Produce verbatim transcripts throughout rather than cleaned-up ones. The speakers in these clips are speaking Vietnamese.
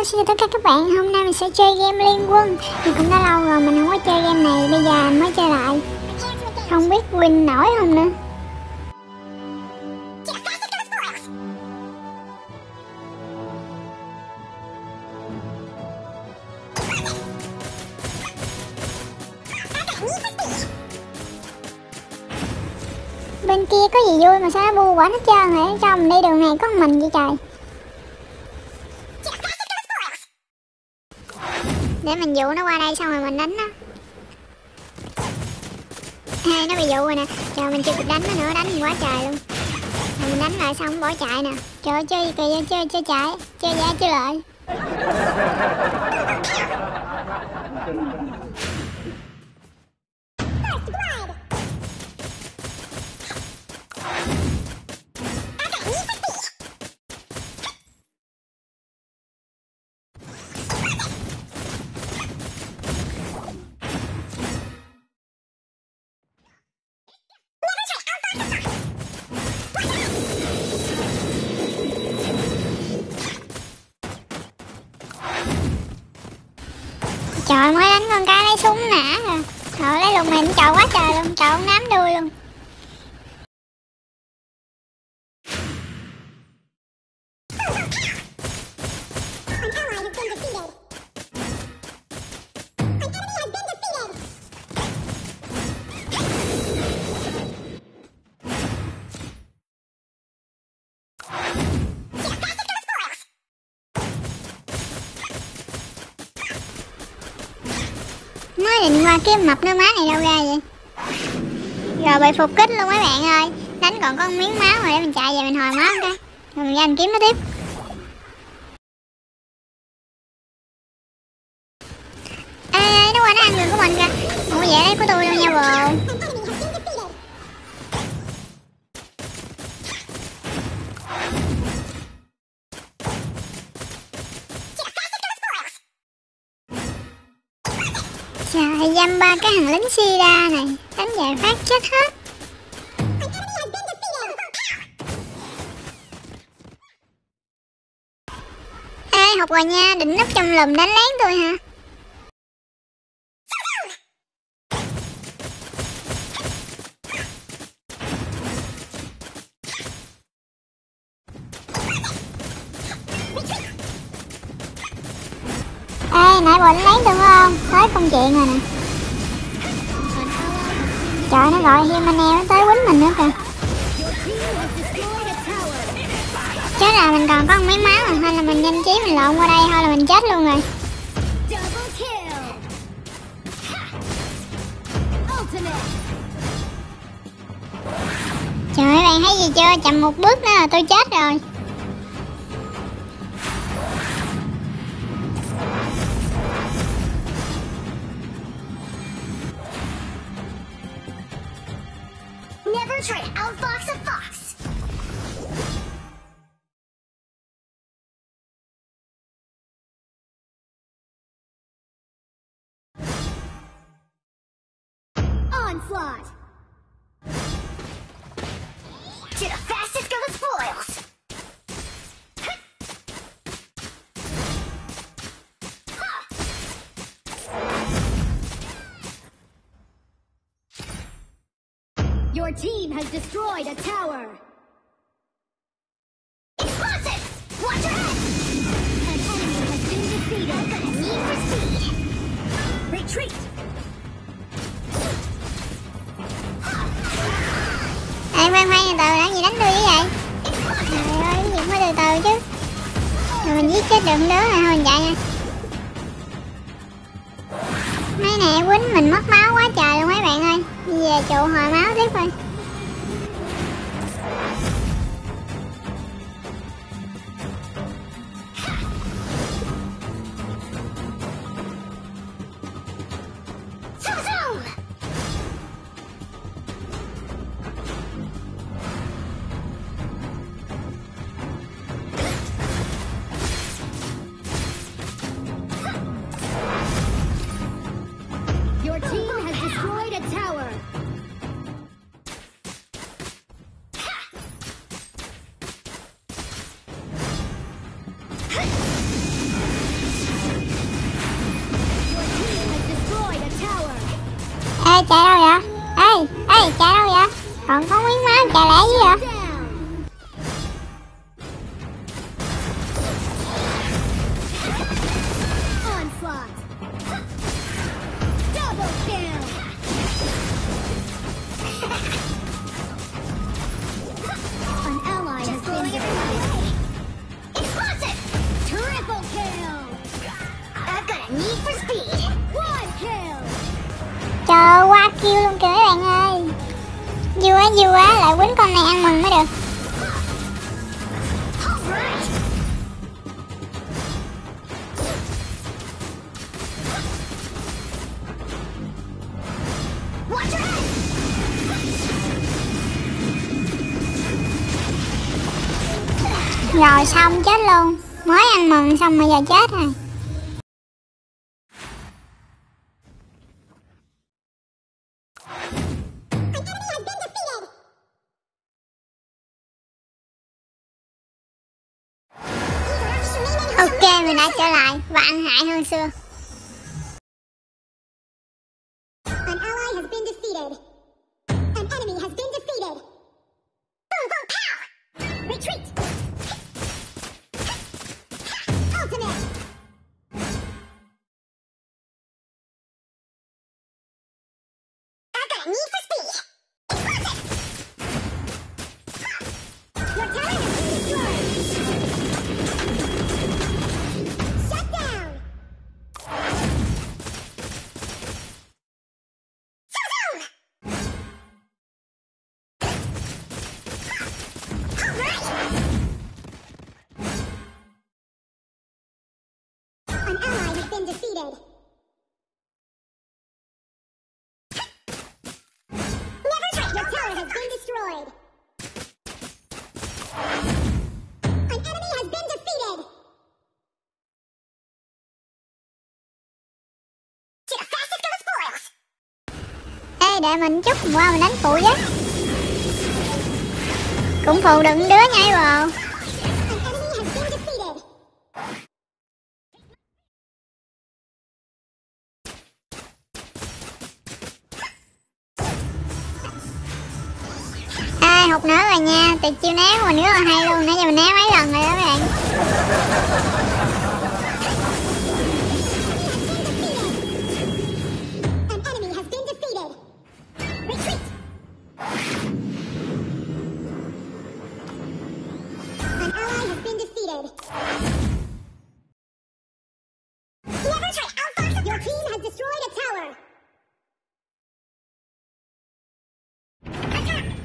Hello, xin chào tất cả các bạn. Hôm nay mình sẽ chơi game Liên Quân. Thì cũng đã lâu rồi mình không có chơi game này, bây giờ mình mới chơi lại. Không biết win nổi không nữa. Bên kia có gì vui mà sao nó bu quả hết trơn vậy? Sao mình đi đường này có một mình vậy trời? Để mình dụ nó qua đây xong rồi mình đánh nó. Ê, nó bị dụ rồi nè. Trời, mình chưa kịp đánh nó nữa, đánh mình quá trời luôn. Rồi mình đánh lại xong bỏ chạy nè. Trời ơi, chơi kìa, chơi chơi chạy, chơi ra chơi lợi. Trời, mới đánh con cái lấy súng nã rồi. Trời, lấy lùng mình trời quá trời luôn, trời không nám đuôi luôn. Mới định qua kiếm mập nước má này đâu ra vậy? Rồi bị phục kích luôn mấy bạn ơi. Đánh còn có miếng máu rồi để mình chạy về mình hồi máu cái. Rồi mình ra mình kiếm nó tiếp. Ê, ê, nó qua nó ăn người của mình kìa. Ủa vậy đấy của tôi đâu nha bồ. Trời, dăm ba cái thằng lính Sida này, đánh vài phát chết hết. Ê, học rồi nha, định núp trong lùm đánh lén tôi hả? Ê, nãy bộ đánh lén tôi phải không? Tới công chuyện rồi nè. Trời, nó gọi Human Air nó tới quýnh mình nữa kìa. Chết là mình còn có một mấy máu rồi, hay là mình nhanh trí mình lộn qua đây thôi là mình chết luôn rồi. Trời, mấy bạn thấy gì chưa? Chậm một bước nữa là tôi chết rồi. Never try to outfox a fox. Onslaught. To the fastest go the spoils. Your team has destroyed a tower. Explosive! Watch your head! An enemy has been defeated. Gonna need for speed. Retreat! Ê, khoan khoan, từ từ, làm gì đánh tôi vậy vậy? Trời ơi, cái gì mới từ từ chứ. Rồi mình giết chết được đứa rồi, thôi mình chạy nha. Mấy này quýnh mình mất máu quá trời luôn mấy bạn ơi. Đi về trụ hồi máu tiếp thôi. Your team has destroyed a tower. Ê, chạy đâu vậy? Ê, ê, chạy đâu vậy? Còn có miếng máu, chạy lẹ gì vậy? Onslaught. Double kill. An ally has been defeated. Explosive. Triple kill. I've got a need for speed. One kill. Trời, qua kêu luôn kìa mấy bạn ơi. Vui quá, vui quá, lại quýnh con này ăn mừng mới được. Alright. Watch your head. Rồi xong chết luôn. Mới ăn mừng xong mà giờ chết rồi. Ok, mình đã trở lại và ăn hại hơn xưa. An ally has been defeated. An enemy has been defeated. Boom, boom, pow! Retreat! Ultimate! I've got a need for speed. Explosive! Your tower has been destroyed. Shut down! Zoom! Alright! An ally has been defeated. Never try. Your tower has been destroyed. An enemy has been defeated. To the fastest of the spoils. Ê, để mình chút qua mình đánh phụ với. Cũng phụ đựng đứa nhảy vào. An enemy has been defeated. Ê, hụt nữa rồi nha. Tuyệt chiêu né của mình rất là hay luôn. Nãy giờ mình né mấy lần rồi đó các bạn. An enemy has been defeated. Retreat. An ally has been defeated. Never try outfox. Your team has destroyed a tower. Attack.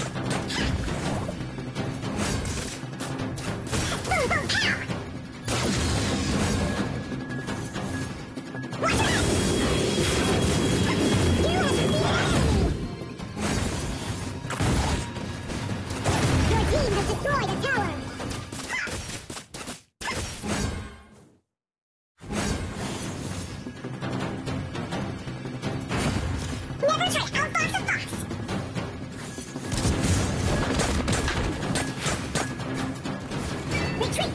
Boom, boom, pow. Watch your head. You have defeated an enemy. Your team has destroyed a tower. Never try outfox a fox. Retreat.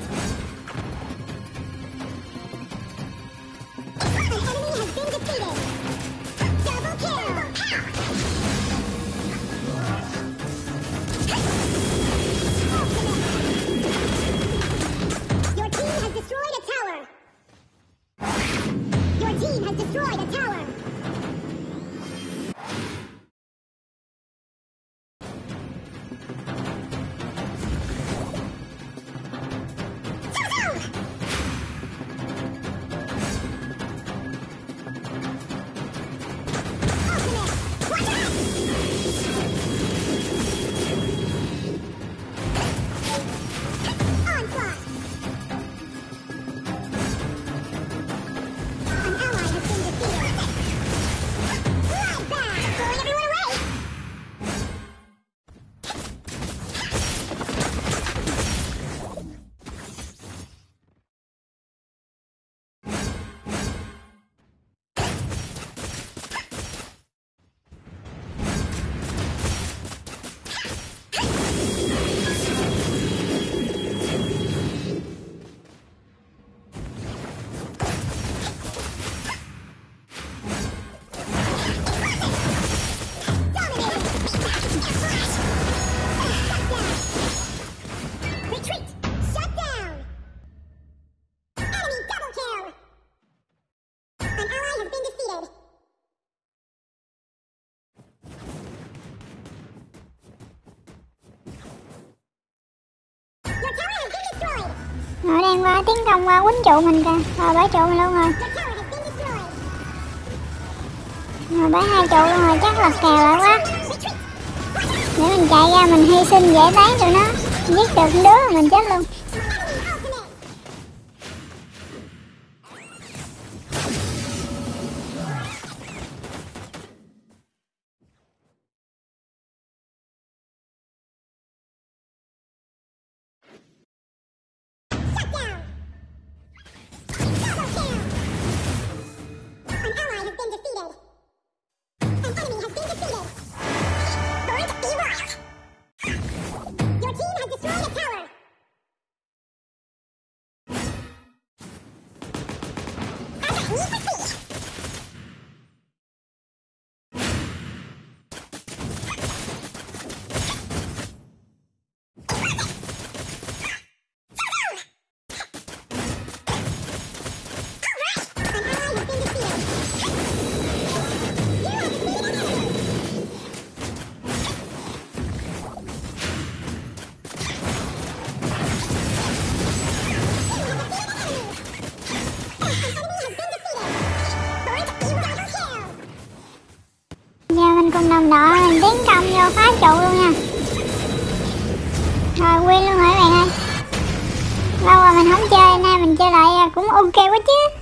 An enemy has been defeated. Double kill. Ultimate. Your team has destroyed a tower. Your team has destroyed a tower. Zoom! Ultimate. Watch ngang qua tiến công qua quýnh trụ mình kìa. Rồi bãi trụ mình luôn rồi. Rồi bãi hai trụ luôn rồi, chắc là kèo lại quá. Để mình chạy ra mình hy sinh dễ tán tụi nó. Giết được đứa mà mình chết luôn. Cùng đồng đội mình tiến công vô phá trụ luôn nha. Rồi win luôn rồi các bạn ơi. Lâu rồi mình không chơi, nay mình chơi lại cũng ok quá chứ.